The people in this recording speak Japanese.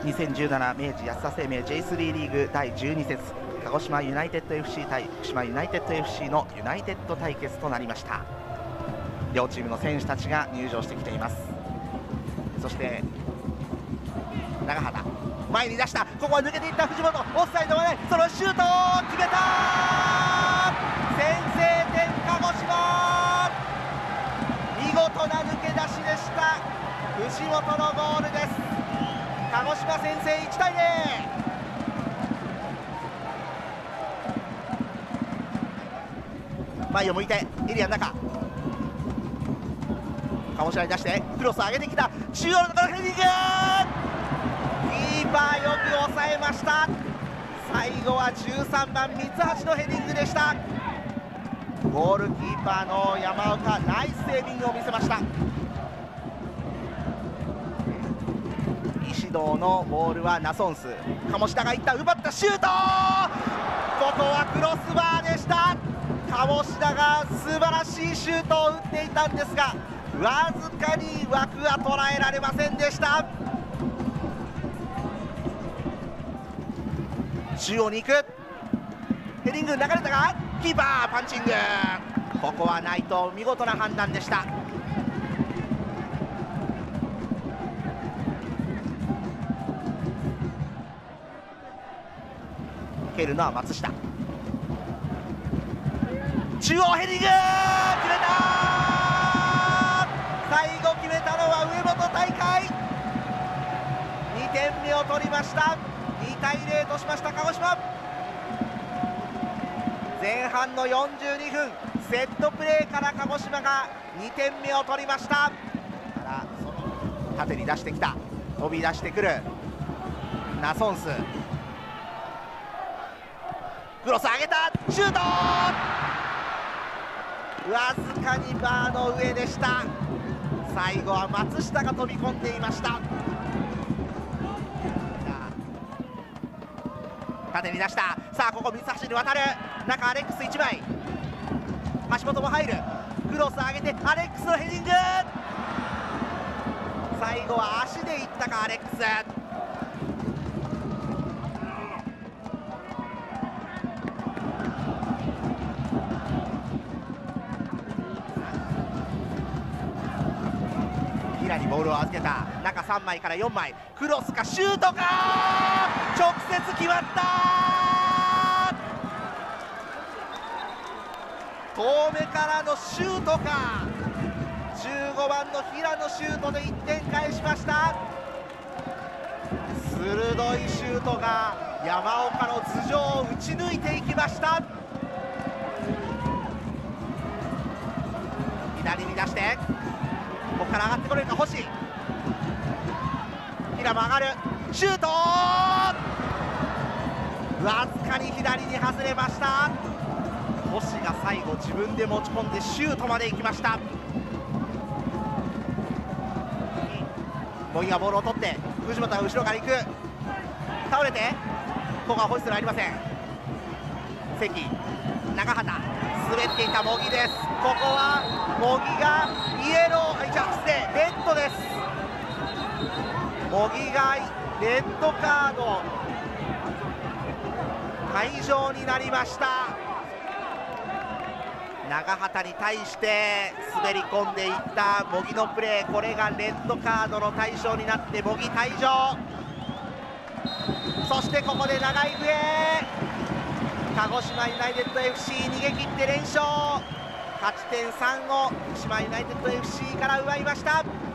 2017明治安田生命 J3 リーグ第12節、鹿児島ユナイテッド FC 対福島ユナイテッド FC のユナイテッド対決となりました。両チームの選手たちが入場してきています。そして長畑、前に出した、ここは抜けていった藤本、オフサイドまで、そのシュートを決めた、先制点鹿児島、見事な抜け出しでした。藤本のゴールです。鹿児島先制、1対0。前を向いてエリアの中、鴨志田に出してクロスを上げてきた、中央のところヘディング、キーパーよく抑えました。最後は13番三橋のヘディングでした。ゴールキーパーの山岡、ナイスセービングを見せました。石堂のボールはナソンス、鴨志田がいった、奪った、シュート、ここはクロスバーでした。鴨志田が素晴らしいシュートを打っていたんですが、わずかに枠は捉えられませんでした。中央に行く、ヘディング流れたが、キーパーパンチング、ここは内藤、見事な判断でした。蹴るのは松下、中央ヘディング決めた、最後決めたのは上本大海、2点目を取りました。2対0としました鹿児島。前半の42分、セットプレーから鹿児島が2点目を取りました。からその縦に出してきた、飛び出してくるナソンス、クロス上げた、シュート、わずかにバーの上でした。最後は松下が飛び込んでいました。縦に出した、さあここ三橋に渡る、中アレックス1枚、橋本も入る、クロス上げてアレックスのヘディング、最後は足でいったかアレックス。平にボールを預けた、中3枚から4枚、クロスかシュートか、直接決まった、遠目からのシュートか、15番の平のシュートで1点返しました。鋭いシュートが山岡の頭上を打ち抜いていきました。左に出して、ここから上がってこれるか星、平も上がる、シュート、わずかに左に外れました。星が最後自分で持ち込んでシュートまで行きました。茂木がボールを取って藤本が後ろから行く、倒れて、ここはホイッスルありません。関、長畑、滑っていた茂木です。ここは茂木がイエロー、失礼、レッドです。茂木がレッドカード、退場になりました。長畑に対して滑り込んでいった茂木のプレー、これがレッドカードの対象になって茂木退場。そしてここで長い笛、鹿児島ユナイテッド FC 逃げ切って連勝、勝ち点3を福島ユナイテッド FC から奪いました。